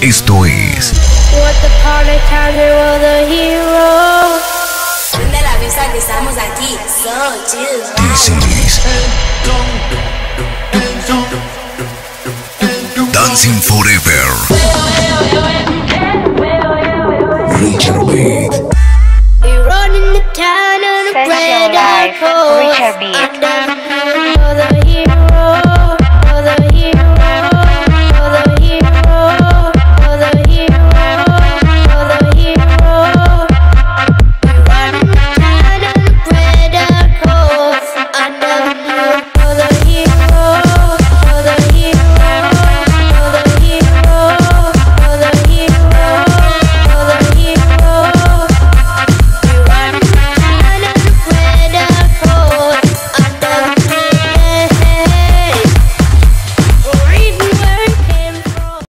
Esto es Prende la vista que estamos aquí. So chill. This is Dancing Forever.